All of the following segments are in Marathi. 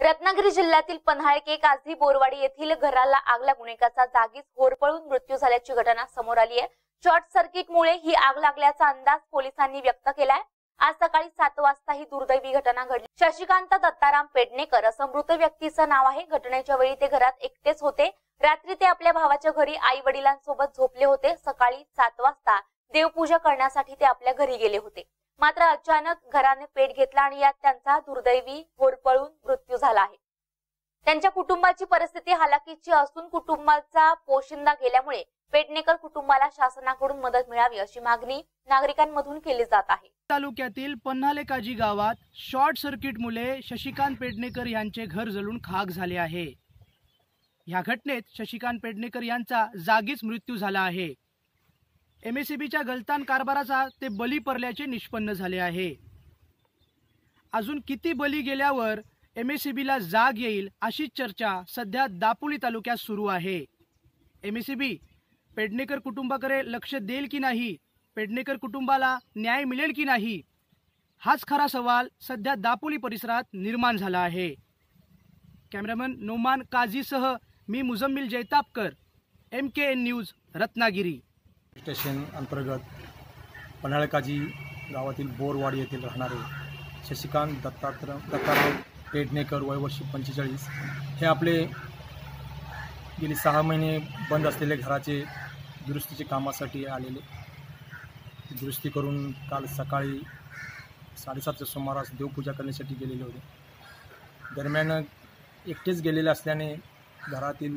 रत्नागिरी जिल्ह्यातील पन्हाळके काझी बोरवाडी येथील घराला आग लागून एकाचा जागीच होरपळून मृत्यू झाल्याची घटना समोर आली आहे। शॉर्ट सर्किटमुळे ही आग लागल्याचा अंदाज पोलिसांनी व्यक्त केलाय। आज सकाळी 7 वाजता ही दुर्दैवी घटना घडली। शशिकांत दत्ताराम पेडणेकर असं मृत व्यक्तीचं नाव आहे। घटनेच्या वेळी ते घरात एकटेच होते। रात्री ते आपल्या भावाच्या घरी आई वडिलांसोबत झोपले होते। सकाळी 7 वाजता देवपूजा करण्यासाठी ते आपल्या घरी गेले होते। मात्र अचानक घराने पेट घेतला आणि यात त्यांचा दुर्दैवी होरपळून मृत्यू झाला आहे। त्यांच्या कुटुंबाची परिस्थिती हालाकीची असून कुटुंबाचा पोशिंदा गेल्यामुळे पेडणेकर कुटुंबाला शासनाकडून मदत मिळावी अशी मागणी नागरिकांमधून केली जात आहे। तालुक्यातील पन्हाळेकाजी गावात शॉर्ट सर्किटमुळे शशिकांत पेडणेकर यांचे घर जळून खाक झाले आहे। या घटनेत शशिकांत पेडणेकर यांचा जागीच मृत्यू झाला आहे। एमएससीबीच्या गलतान कारभाराचा ते बली पडल्याचे निष्पन्न झाले आहे। अजून किती बली गेल्यावर एमएससीबीला जाग येईल अशी चर्चा सध्या दापोली तालुक्यात सुरू आहे। एमएससीबी पेडणेकर कुटुंबाकडे लक्ष देईल की नाही, पेडणेकर कुटुंबाला न्याय मिळेल की नाही, हाच खरा सवाल सध्या दापोली परिसरात निर्माण झाला आहे। कॅमेरामन नोमान काझीसह मी Muzammil Jaitapkar, MKN news, Ratnagiri. Station अंतर्गत पन्हाळकाजी गावातील बोरवाडी येथील राहणारे शशिकांत दत्ताराम पेडणेकर वय वर्ष 45 हे आपले गेली 6 महिने बंद असलेले घराचे दुरुस्तीच्या कामासाठी आलेले। दुरुस्ती करून काल सकाळी 7:30च्या सुमारास देवपूजा करण्यासाठी गेलेले होते। दरम्यान एकटेच गेलेले असल्याने घरातील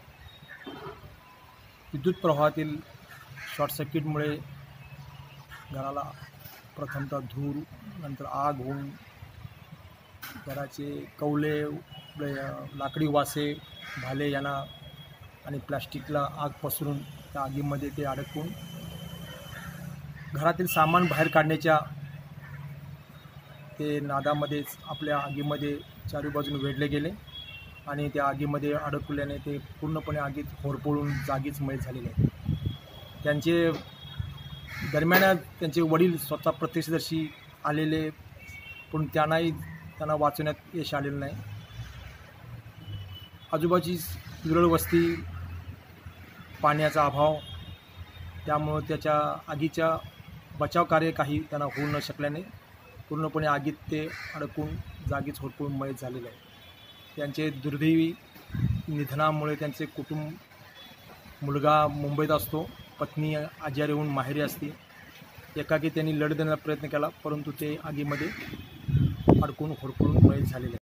विद्युत प्रवाहातील शॉर्ट सर्किटमुळे घराला प्रथमतः धूर, नंतर आग होऊन घराचे कौले, लाकडी वासे, भाले यांना आणि प्लास्टिकला आग पसरून त्या आगीमध्ये ते अडकून घरातील सामान बाहेर काढण्याच्या ते नादामध्येच आपल्या आगीमध्ये चारी बाजूने वेढले गेले आणि त्या आगीमध्ये अडकल्याने ते पूर्णपणे आगीत होरपळून जागीच मयत झालेले आहेत। त्यांचे दरम्यान त्यांचे वडील स्वतः प्रत्यक्षदर्शी आलेले, पण त्यांना वाचवण्यात यश आलेलं नाही। आजूबाजूची विरळ वस्ती, पाण्याचा अभाव, त्यामुळे त्याच्या आगीच्या बचाव कार्य काही त्यांना होऊ न शकल्याने पूर्णपणे आगीत ते अडकून जागीच होरपळून मयत झालेले आहे। त्यांचे दुर्दैवी निधनामुळे त्यांचे कुटुंब, मुलगा मुंबईत असतो, पत्नी आजारी होऊन माहेरी असते। एकाकी त्यांनी लढ देण्याचा प्रयत्न केला, परंतु ते आगीमध्ये अडकून होरपळून मयत झालेले आहे।